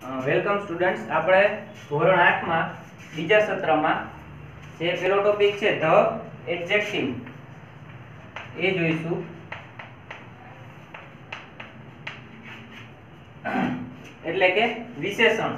Welcome students, આપણે ધોરણ 8 માં બીજા સત્રમાં જે પેલો ટોપિક છે ધ એડજેક્ટિવ એ જોઈશું. એટલે કે વિશેષણ.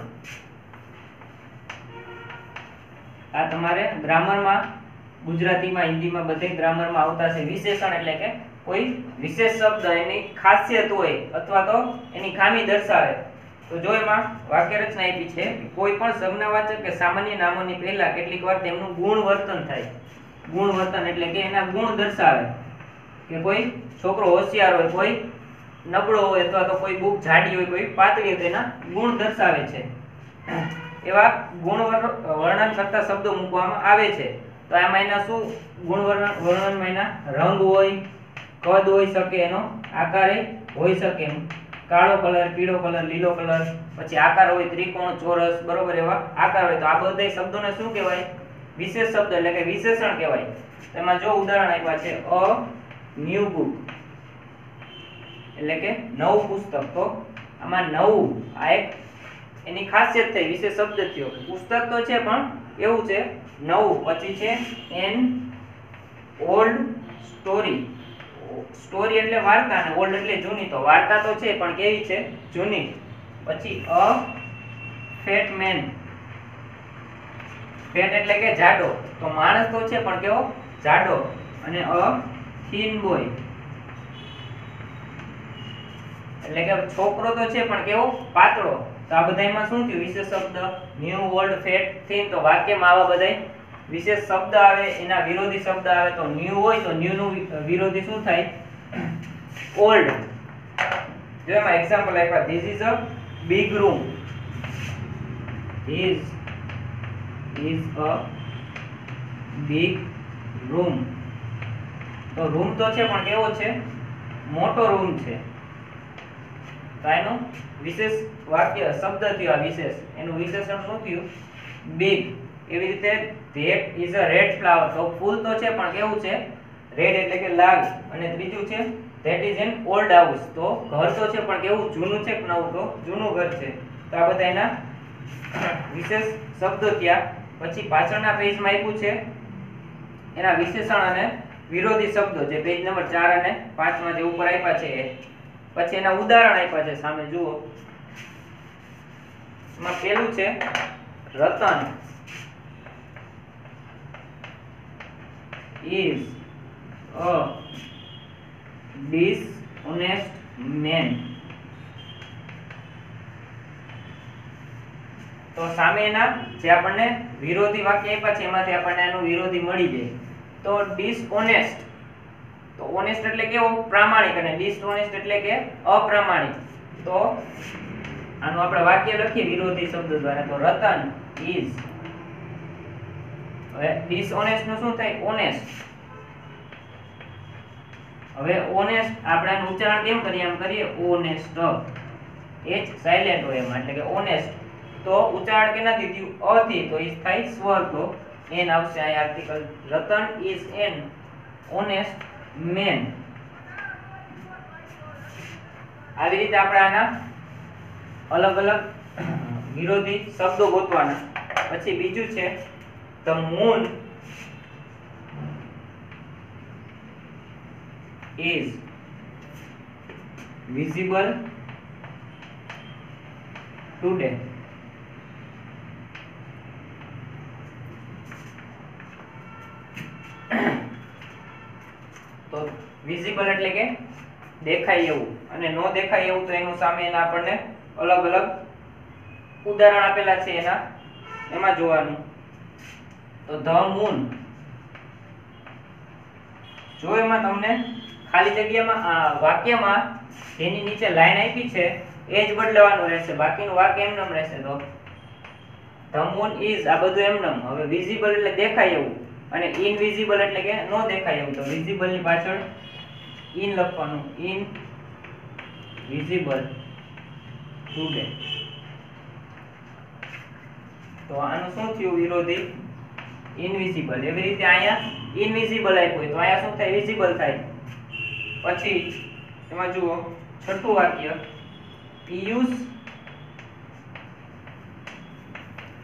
આ તમારે ગ્રામરમાં, ગુજરાતીમાં, હિન્દીમાં બધે ગ્રામરમાં આવતા છે. વિશેષણ એટલે કે કોઈ વિશેષ શબ્દ એની ખાસિયત હોય અથવા તો એની ખામી દર્શાવે. તો જો એમાં વાક્ય રચના આપી છે, કોઈ પણ સંજ્ઞાવાચક કે સામાન્ય નામોની પહેલા કેટલીક વાર તેમનું ગુણ વર્તન થાય. ગુણ વર્તન એટલે કે એના ગુણ દર્શાવે કે કોઈ છોકરો હોશિયાર હોય, કોઈ નબળો હોય અથવા તો કોઈ બુક જાડી હોય, કોઈ પાતળી હોય, તેના ગુણ દર્શાવે છે. એવા ગુણ વર્ણન કરતા શબ્દો મૂકવામાં આવે છે. તો આમાં એના શું ગુણ વર્ણનમાં એના રંગ હોય, કદ હોઈ શકે, એનો આકાર હોઈ શકે, કાળો કલર, પીળો કલર, લીલો કલર, પછી આકાર હોય ત્રિકોણ, ચોરસ, બરોબર, એવા આકાર હોય. તો આ બધા શબ્દોને શું કહેવાય? વિશેષ શબ્દ એટલે કે વિશેષણ કહેવાય. તેમાં જો ઉદાહરણ આપ્યા છે, અ ન્યુ બુક એટલે કે નવું પુસ્તક. તો આમાં નવું આ એક એની ખાસિયત થઈ, વિશેષ શબ્દ થયો. પુસ્તક તો છે પણ એવું છે નવું. પછી છે એન ઓલ્ડ સ્ટોરી. સ્ટોરી એટલે વાર્તા અને ઓલ્ડ એટલે જૂની. તો વાર્તા તો છે પણ કેવી છે? જૂની. પછી અ ફેટ મેન. ફેટ એટલે કે જાડો. તો માણસ તો છે પણ કેવો? જાડો. અને અ થીન બોય એટલે કે છોકરો તો છે પણ કેવો? પાતળો. તો આ બધામાં શું થયું? વિશેષ શબ્દ ન્યુ, ઓલ્ડ, ફેટ, થીન. તો વાક્યમાં આવા બધા વિશેષ શબ્દ આવે, એના વિરોધી શબ્દ આવે. તો ન્યુ હોય તો ન્યુ નું વિરોધી શું થાય? ઓલ્ડ. જો એમાં એક્ઝામ્પલ આપ્યા, this is a big room. This is a big room. તો રૂમ તો છે પણ કેવો છે? મોટો રૂમ છે. તો એનું વિશેષ વાક્ય શબ્દ થયો. આ વિશેષ એનું વિશેષણ શું થયું? બિગ. એવી રીતે that is a red flower. તો ફૂલ તો છે પણ કેવું છે? રેડ એટલે કે લાલ. અને ત્રીજું છે that is an old house. તો ઘર તો છે પણ કેવું? જૂનું છે કે નવું? તો જૂનું ઘર છે. તો આ બધા એના વિશેષ શબ્દો થયા. પછી પાછળના પેજમાં આપ્યું છે એના વિશેષણ અને વિરોધી શબ્દો, જે પેજ નંબર 4 અને 5 માં જે ઉપર આપ્યા છે એ. પછી એના ઉદાહરણ આપ્યા છે, સામે જુઓ. એમાં પેલું છે Ratan is a dishonest man. તો સામે એના જે આપણને વિરોધી વાક્ય આપ્યા છે એમાંથી આપણને એનું વિરોધી મળી જાય. તો dishonest, તો ઓનેસ્ટ એટલે કેવો? પ્રામાણિક. અને dishonest એટલે કે અપ્રામાણિક. તો આનું આપણે વાક્ય લખીએ વિરોધી શબ્દ દ્વારા. તો રતન is, હવે dishonest નું શું થાય? ઓનેસ્ટ. હવે ઓનેસ્ટ આપણે આનું ઉચ્ચારણ કેમ કરીએ? આમ કરીએ ઓનેસ્ટ. h સાઇલેન્ટ હોય એમાં, એટલે કે ઓનેસ્ટ. તો ઉચ્ચારણ કેનાથી થયું? અ થી. તો ઈ થાય સ્વર. તો એન આવશે આ article. Ratan is an honest man. આવી રીતે આપણે આના અલગ અલગ વિરોધી શબ્દો ગોતવાના. પછી બીજું છે the moon is visible today. તો વિઝિબલ એટલે કે દેખાય એવું, અને નો દેખાય એવું. તો એનું સામે એના આપણને અલગ અલગ ઉદાહરણ આપેલા છે એના, એમાં જોવાનું. તો ધ મૂન, જો એમાં તમને ખાલી જગ્યામાં વાક્યમાં જેની નીચે લાઈન આપી છે એ જ બદલવાનું રહેશે, બાકીનું વાક્ય એમનેમ રહેશે. તો ધ મૂન ઇઝ, આ બધું એમનેમ. હવે વિઝિબલ એટલે દેખાય એવું, અને ઇનવિઝિબલ એટલે કે ન દેખાય એવું. તો વિઝિબલ ની પાછળ ઇન લખવાનું, ઇન વિઝિબલ ટુડે. તો આનું શું થયું વિરોધી? ઇનવિઝિબલ. એવી રીતે અહીંયા ઇનવિઝિબલ આપ્યું હોય તો અહીંયા શું થાય? વિઝિબલ થાય. પછી એમાં જુઓ છઠ્ઠું વાક્ય, Piyush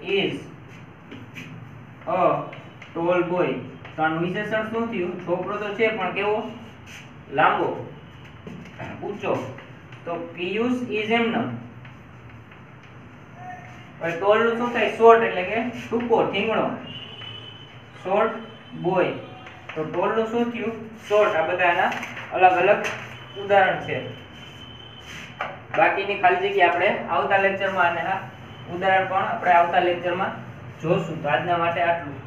is a tall boy. તો આનું વિશેષણ શું થયું? છોકરો તો છે પણ કેવો? લાંબો, ઊંચો. તો પિયુષ is એમનેમ. હવે tall નું શું થાય? short એટલે કે ટૂંકો, ઠીંગણો. short boy. તો tall નું શું થયું? short. આ બધા આના અલગ અલગ ઉદાહરણ છે. બાકીની ખાલી જગ્યા આપણે આવતા લેક્ચરમાં અને આ ઉદાહરણ પણ આપણે આવતા લેક્ચરમાં જોશું. તો આજના માટે આટલું.